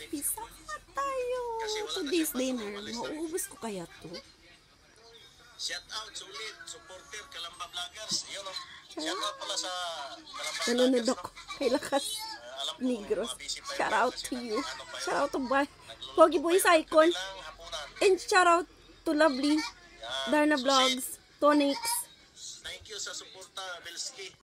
Pisa tayo. Today's dinner. Mauubos ko kaya to? Shout out, sulit, supporter, Kalamba Vloggers. Yun o. Shout out pala sa Kalamba Nanonood Vloggers. ako kay Lakas Alam ko, Negros. mabisi pa yun. Shout out to Kasi you. ano pa yun. Shout out to Pogi Boy Icon. Ilang hapunan. And shout out to Lovely Yan. Darna Susit. Vlogs, Tonix. Thank you sa suporta, Belski.